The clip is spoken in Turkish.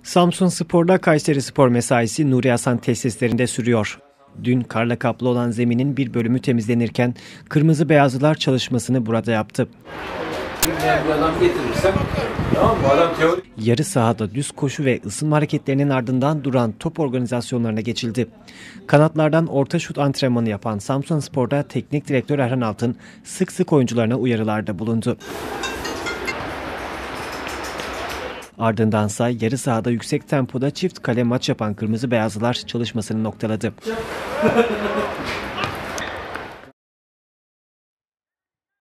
Samsunspor'da Kayserispor mesaisi Nuri Hasan tesislerinde sürüyor. Dün karla kaplı olan zeminin bir bölümü temizlenirken kırmızı beyazlılar çalışmasını burada yaptı. Bir adam getirirsem, tamam mı? Adam Yarı sahada düz koşu ve ısınma hareketlerinin ardından duran top organizasyonlarına geçildi. Kanatlardan orta şut antrenmanı yapan Samsunspor'da teknik direktör Erhan Altın sık sık oyuncularına uyarılarda bulundu. Ardındansa yarı sahada yüksek tempoda çift kale maç yapan kırmızı beyazlılar çalışmasını noktaladı.